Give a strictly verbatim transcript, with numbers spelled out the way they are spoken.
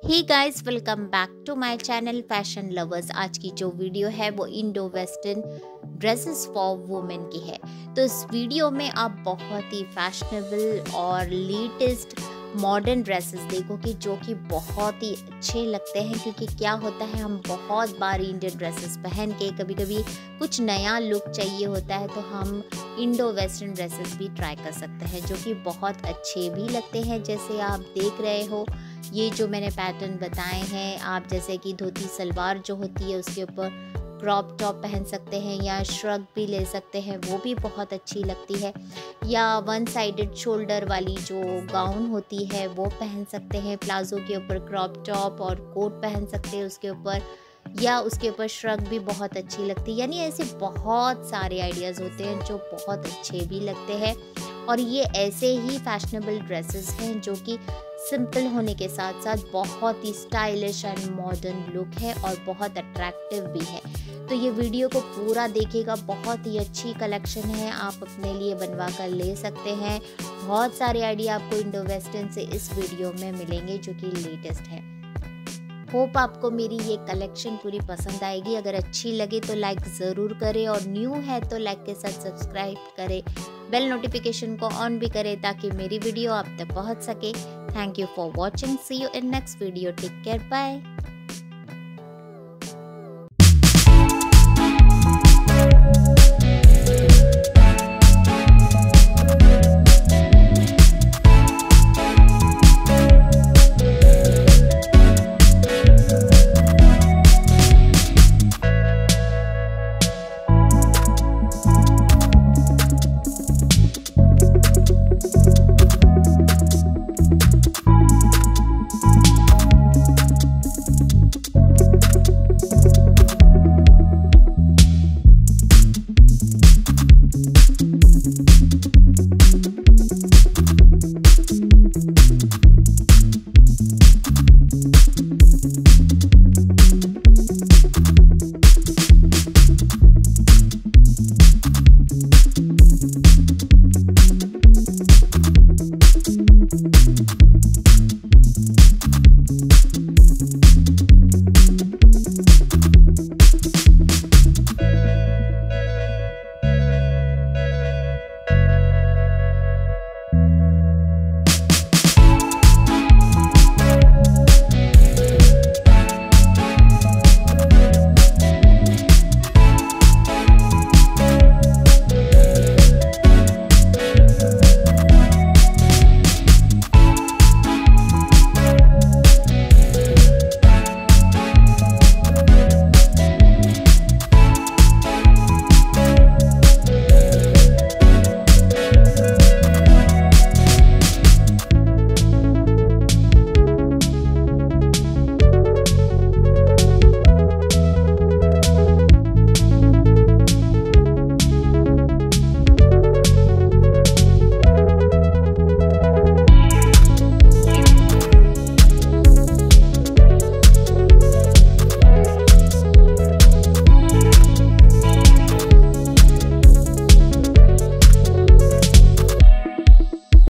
Hey guys, welcome back to my channel fashion lovers. आज की जो वीडियो है वो Indo western dresses for women की है। तो इस वीडियो में आप बहुत ही फैशनेबल और लेटेस्ट मॉडर्न ड्रेसेस देखोगे जो कि बहुत ही अच्छे लगते हैं। क्योंकि क्या होता है, हम बहुत बार इंडियन ड्रेसेस पहन के कभी कभी कुछ नया लुक चाहिए होता है तो हम इंडो वेस्टर्न ड्रेसेस भी ट्राई कर सकते हैं जो कि बहुत अच्छे भी लगते हैं। जैसे आप देख रहे हो, ये जो मैंने पैटर्न बताए हैं, आप जैसे कि धोती सलवार जो होती है उसके ऊपर क्रॉप टॉप पहन सकते हैं या श्रग भी ले सकते हैं, वो भी बहुत अच्छी लगती है। या वन साइडेड शोल्डर वाली जो गाउन होती है वो पहन सकते हैं, प्लाजो के ऊपर क्रॉप टॉप और कोट पहन सकते हैं उसके ऊपर, या उसके ऊपर श्रग भी बहुत अच्छी लगती है। यानी ऐसे बहुत सारे आइडियाज़ होते हैं जो बहुत अच्छे भी लगते हैं। और ये ऐसे ही फैशनेबल ड्रेसेस हैं जो कि सिंपल होने के साथ साथ बहुत ही स्टाइलिश एंड मॉडर्न लुक है और बहुत अट्रैक्टिव भी है। तो ये वीडियो को पूरा देखिएगा, बहुत ही अच्छी कलेक्शन है, आप अपने लिए बनवा कर ले सकते हैं। बहुत सारे आइडिया आपको इंडो वेस्टर्न से इस वीडियो में मिलेंगे जो कि लेटेस्ट है। होप आपको मेरी ये कलेक्शन पूरी पसंद आएगी। अगर अच्छी लगे तो लाइक ज़रूर करें और न्यू है तो लाइक के साथ सब्सक्राइब करें, बेल नोटिफिकेशन को ऑन भी करें ताकि मेरी वीडियो आप तक पहुंच सके। Thank you for watching, see you in next video, take care, bye.